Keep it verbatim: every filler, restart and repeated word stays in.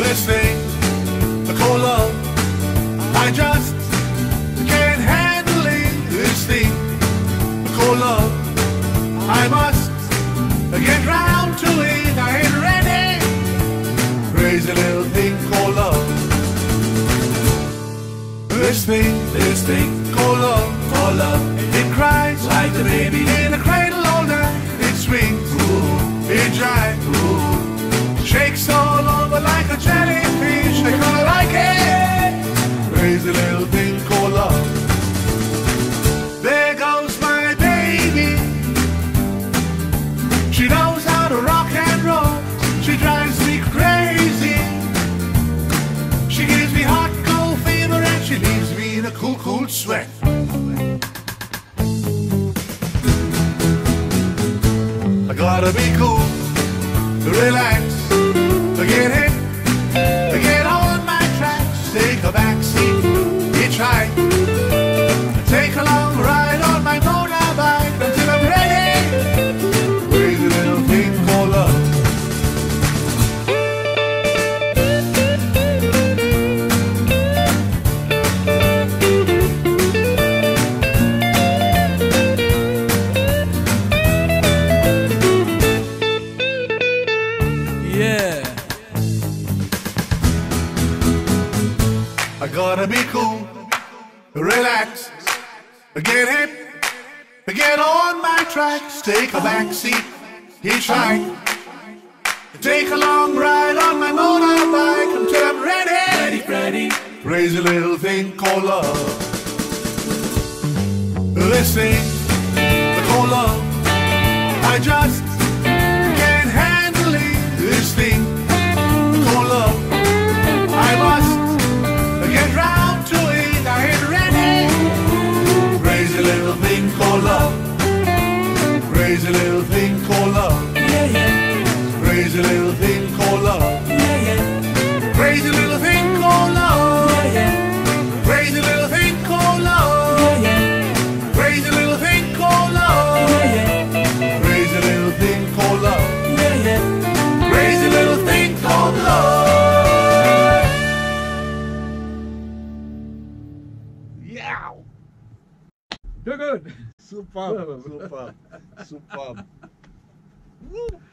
This thing called love, I just can't handle it. This thing called love, I must get round to it. I ain't ready. Crazy little thing called love. This thing, this thing called love, called love. It cries like a baby in a cradle all night. It swings, ooh, it jives, ooh, shakes all over like a jellyfish. I kinda like it. Crazy little thing called love. There goes my baby. She knows how to rock and roll. She drives me crazy. She gives me hot cold fever and she leaves me in a cool, cool sweat. I gotta be cool, relax, get hit, get on my tracks, take a backseat, hitchhike, take a long ride on my motorbike until I'm ready. Crazy little thing called love. I gotta be cool, relax, get hip, get on my tracks, take a backseat, hitchhike, take a long ride on my motorbike until I'm ready. Ready, ready. Crazy little thing called love. This thing called love, I just can't handle it. This thing called love, I must get round to it, I ain't ready. Crazy little thing called love. Crazy little thing called love. Yeah, yeah. Crazy little thing called love. Yeah, yeah. Crazy little thing called love. Yeah, yeah. Crazy little thing called love. Yeah, yeah. Crazy little thing called love. Yeah, yeah. Crazy little thing called love. Yeah, yeah. Crazy little thing called love. You're good. Superb, superb, superb. Woo.